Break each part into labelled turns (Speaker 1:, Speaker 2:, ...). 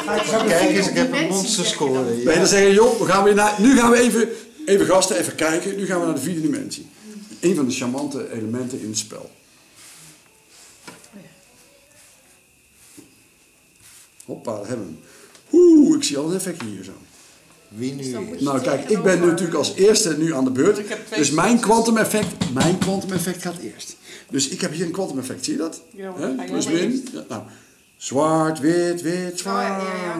Speaker 1: Kijk eens, ik heb een monsterscore.
Speaker 2: Nee, dan zeggen joh, nu gaan we even gasten, even kijken. Nu gaan we naar de 4e dimensie. Een van de charmante elementen in het spel. Hoppa, daar hebben we hem. Ik zie al een effect hier zo.
Speaker 1: Wie nu is?
Speaker 2: Nou kijk, ik ben natuurlijk als eerste nu aan de beurt. Dus mijn kwantum effect gaat eerst. Dus ik heb hier een kwantum effect, zie je dat?
Speaker 3: Ja,
Speaker 2: Plus min. Ja, nou. Zwart, wit, wit, zwart.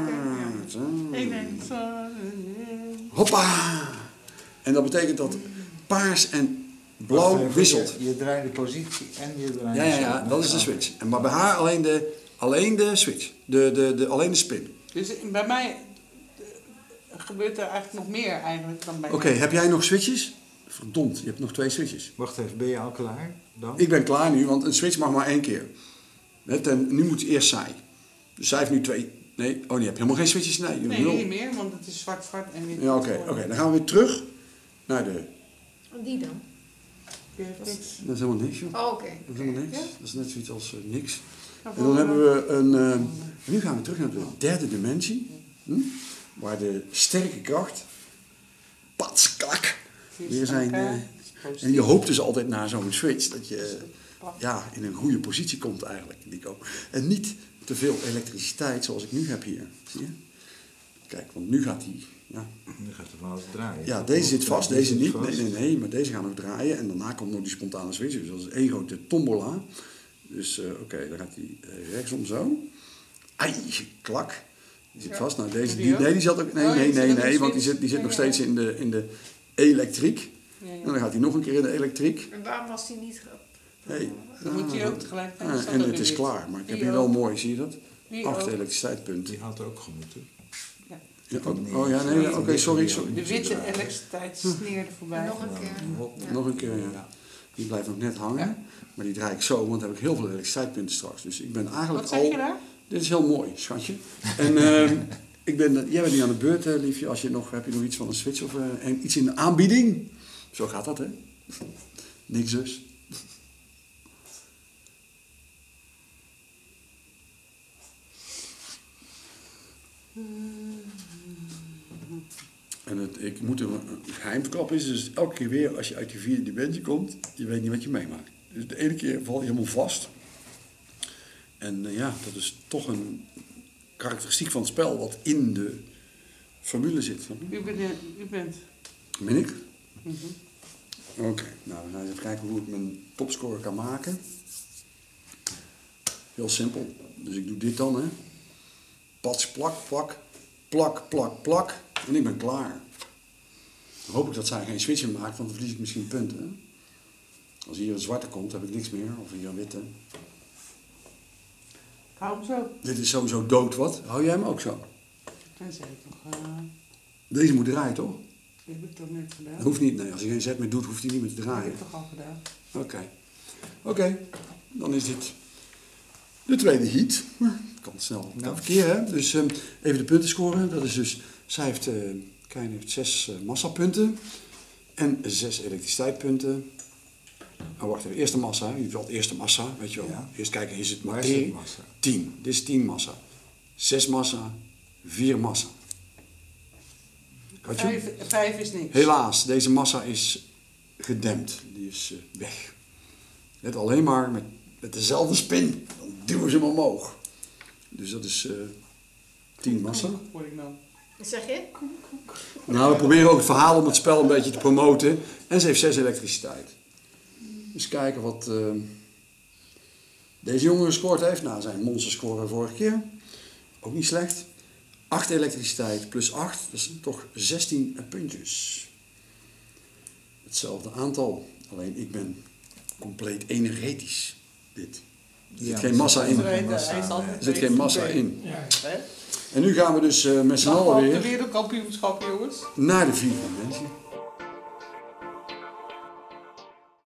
Speaker 2: Hoppa! En dat betekent dat paars en blauw wisselt.
Speaker 1: Je draait de positie en je draait
Speaker 2: Ja, dat is de switch. En maar bij haar alleen de switch. Alleen de spin.
Speaker 3: Dus bij mij gebeurt er eigenlijk nog meer eigenlijk dan bij
Speaker 2: Oké, heb jij nog switches? Verdomd, je hebt nog 2 switches.
Speaker 1: Wacht even, ben je al klaar dan?
Speaker 2: Ik ben klaar nu, want een switch mag maar 1 keer. Nu moet het eerst zij. Dus zij heeft nu 2. Nee, je hebt helemaal geen switches? Nee,
Speaker 3: niet meer, want het is zwart en wit.
Speaker 2: Ja, oké. Dan gaan we weer terug naar de...
Speaker 4: Die dan?
Speaker 2: Dat is helemaal niks, joh.
Speaker 4: Oh, oké.
Speaker 2: Dat is helemaal niks.
Speaker 3: Ja?
Speaker 2: Dat is net zoiets als niks. En dan hebben we een... nu gaan we terug naar de 3e dimensie. Waar de sterke kracht... Patsklak! Weer zijn... en je hoopt dus altijd na zo'n switch dat je in een goede positie komt eigenlijk, Nico. En niet te veel elektriciteit zoals ik nu heb hier. Zie je? Kijk, want nu gaat die... Ja.
Speaker 1: Nu gaat er van alles draaien.
Speaker 2: Ja, deze zit vast, deze niet. Nee, maar deze gaan nog draaien. En daarna komt nog die spontane switch. Dus dat is één grote tombola. Dus dan gaat die rechtsom zo. Ai, klak. Die zit vast. Nou, deze, die zat ook... Nee, want die zit nog steeds in de elektriek. En dan gaat hij nog een keer in de elektriek.
Speaker 4: En waarom was die niet...
Speaker 3: Dan moet je ook tegelijkertijd...
Speaker 2: En het is klaar. Maar ik heb hier wel mooi, zie je dat? 8 elektriciteitspunten.
Speaker 1: Die had ook gemoeten.
Speaker 2: Oké, sorry.
Speaker 3: De witte elektriciteit sneerde voorbij.
Speaker 4: Nog een keer.
Speaker 2: Ja. Die blijft nog net hangen. Maar die draai ik zo, want dan heb ik heel veel elektriciteitspunten straks. Dus ik ben eigenlijk
Speaker 3: Wat zeg je daar?
Speaker 2: Dit is heel mooi, schatje. En jij bent nu aan de beurt, liefje. Heb je nog iets van een switch of iets in de aanbieding? Zo gaat dat, hè? Niks dus. En een geheim verklappen is dus elke keer weer als je uit die 4e dimensie komt, je weet niet wat je meemaakt. Dus de ene keer val je helemaal vast. En dat is toch een karakteristiek van het spel wat in de formule zit.
Speaker 3: U bent.
Speaker 2: Ben ik? Oké, nou dan gaan we even kijken hoe ik mijn topscore kan maken. Heel simpel. Dus ik doe dit dan, hè. Pats, plak, plak, plak, plak, plak. En ik ben klaar. Dan hoop ik dat zij geen switchen maakt, want dan verlies ik misschien punten. Hè? Als hier een zwarte komt, heb ik niks meer. Of hier een witte.
Speaker 3: Ik hou hem zo.
Speaker 2: Dit is sowieso dood, wat? Hou jij hem ook zo?
Speaker 3: Tenzij ik nog...
Speaker 2: Deze moet draaien, toch?
Speaker 3: Die heb ik toch net gedaan?
Speaker 2: Dat hoeft niet, nee. Als hij geen zet meer doet, hoeft hij niet meer te draaien.
Speaker 3: Dat heb ik toch al gedaan?
Speaker 2: Oké. Dan is dit de tweede heat. Ik kan het snel verkeer, hè. Dus even de punten scoren. Dat is dus... Zij heeft, Kijn heeft 6 massapunten. En 6 elektriciteitspunten. Nou, wacht even. Eerste massa. Je valt eerste massa, weet je wel. Ja. Eerst kijken, is het materie? 10. Dit is 10 massa. 6 massa. 4 massa.
Speaker 3: 5 is niks.
Speaker 2: Helaas, deze massa is gedempt. Die is weg. Net alleen maar met dezelfde spin. Dan duwen ze hem omhoog. Dus dat is 10 massa.
Speaker 4: Wat zeg je?
Speaker 2: Nou, we proberen ook het verhaal om het spel een beetje te promoten. En ze heeft 6 elektriciteit. Dus kijken wat deze jongen gescoord heeft. Nou, zijn monsterscore vorige keer. Ook niet slecht. 8 elektriciteit plus 8, dat is toch 16 puntjes. Hetzelfde aantal, alleen ik ben compleet energetisch. Dit. Er zit geen massa in. Er zit geen massa in. En nu gaan we dus met z'n allen weer
Speaker 3: de wereldkampioenschap, jongens.
Speaker 2: naar de 4e dimensie.